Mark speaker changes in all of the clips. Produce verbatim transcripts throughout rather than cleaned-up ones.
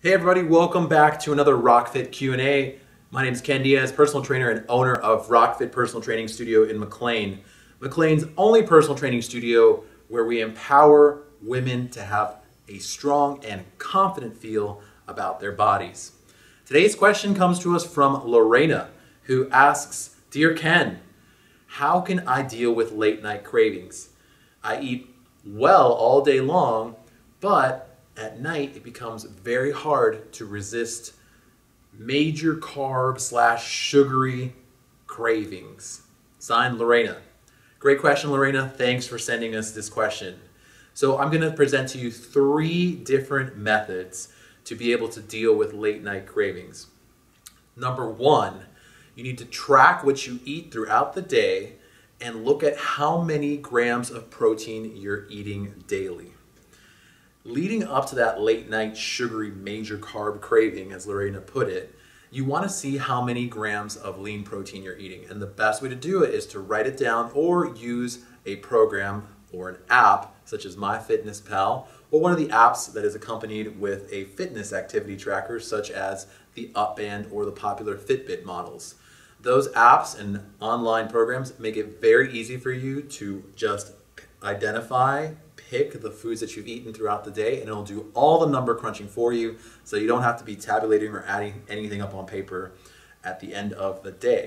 Speaker 1: Hey everybody, welcome back to another RockFit Q and A. My name is Ken Diaz, personal trainer and owner of RockFit Personal Training Studio in McLean. McLean's only personal training studio where we empower women to have a strong and confident feel about their bodies. Today's question comes to us from Lorena, who asks, Dear Ken, how can I deal with late night cravings? I eat well all day long, but at night it becomes very hard to resist major carb slash sugary cravings. Signed, Lorena. Great question, Lorena. Thanks for sending us this question. So I'm going to present to you three different methods to be able to deal with late night cravings. Number one, you need to track what you eat throughout the day and look at how many grams of protein you're eating daily. Leading up to that late night sugary major carb craving, as Lorena put it, you want to see how many grams of lean protein you're eating. And the best way to do it is to write it down or use a program or an app such as MyFitnessPal or one of the apps that is accompanied with a fitness activity tracker such as the Upband or the popular Fitbit models. Those apps and online programs make it very easy for you to just identify, pick the foods that you've eaten throughout the day, and it'll do all the number crunching for you so you don't have to be tabulating or adding anything up on paper at the end of the day.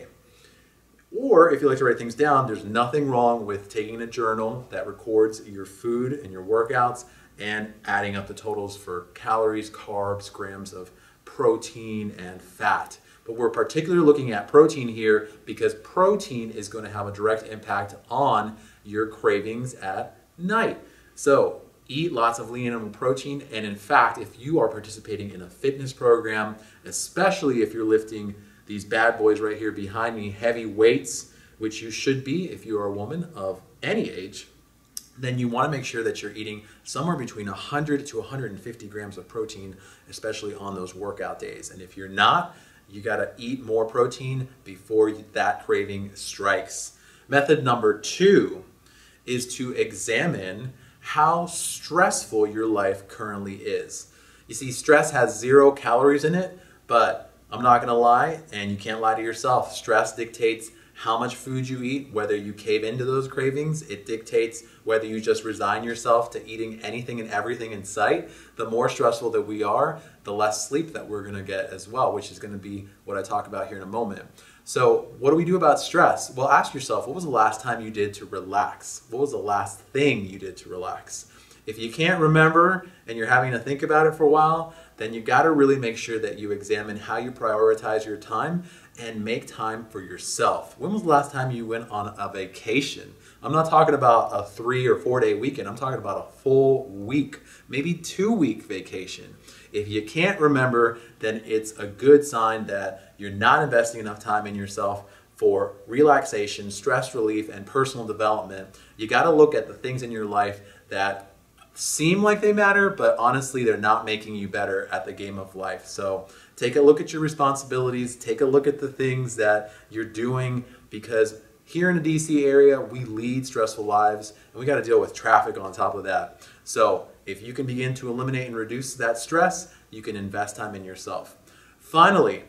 Speaker 1: Or if you like to write things down, there's nothing wrong with taking a journal that records your food and your workouts and adding up the totals for calories, carbs, grams of protein, and fat. But we're particularly looking at protein here because protein is going to have a direct impact on your cravings at night. So eat lots of lean animal protein, and in fact, if you are participating in a fitness program, especially if you're lifting these bad boys right here behind me, heavy weights, which you should be if you are a woman of any age, then you want to make sure that you're eating somewhere between one hundred to one hundred fifty grams of protein, especially on those workout days. And if you're not, you got to eat more protein before that craving strikes. Method number two is to examine how stressful your life currently is. You see, stress has zero calories in it, but I'm not gonna lie, and you can't lie to yourself. Stress dictates how much food you eat, whether you cave into those cravings. It dictates whether you just resign yourself to eating anything and everything in sight. The more stressful that we are, the less sleep that we're gonna get as well, which is gonna be what I talk about here in a moment. So what do we do about stress? Well, ask yourself, what was the last time you did to relax? What was the last thing you did to relax? If you can't remember and you're having to think about it for a while, then you gotta really make sure that you examine how you prioritize your time and make time for yourself. When was the last time you went on a vacation? I'm not talking about a three or four day weekend. I'm talking about a full week, maybe two week vacation. If you can't remember, then it's a good sign that you're not investing enough time in yourself for relaxation, stress relief, and personal development. You got to look at the things in your life that seem like they matter, but honestly, they're not making you better at the game of life. So take a look at your responsibilities, take a look at the things that you're doing, because here in the D C area, we lead stressful lives, and we got to deal with traffic on top of that. So if you can begin to eliminate and reduce that stress, you can invest time in yourself. Finally,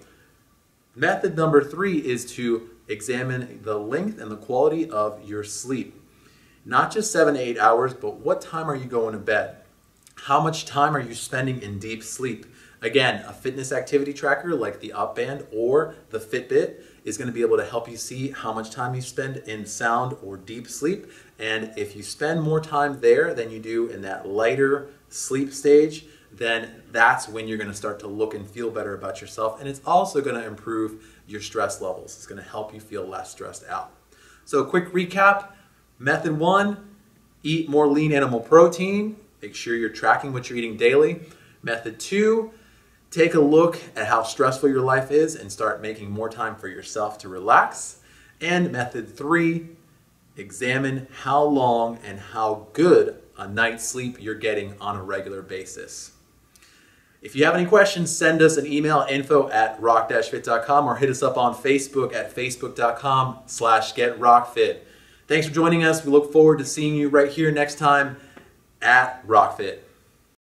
Speaker 1: method number three is to examine the length and the quality of your sleep. Not just seven to eight hours, but what time are you going to bed? How much time are you spending in deep sleep? Again, a fitness activity tracker like the Upband or the Fitbit is going to be able to help you see how much time you spend in sound or deep sleep. And if you spend more time there than you do in that lighter sleep stage, then that's when you're going to start to look and feel better about yourself. And it's also going to improve your stress levels. It's going to help you feel less stressed out. So quick recap. Method one, eat more lean animal protein. Make sure you're tracking what you're eating daily. Method two, take a look at how stressful your life is and start making more time for yourself to relax. And method three, examine how long and how good a night's sleep you're getting on a regular basis. If you have any questions, send us an email, info at rock dash fit dot com, or hit us up on Facebook at facebook dot com slash get rock fit. Thanks for joining us. We look forward to seeing you right here next time at RockFit.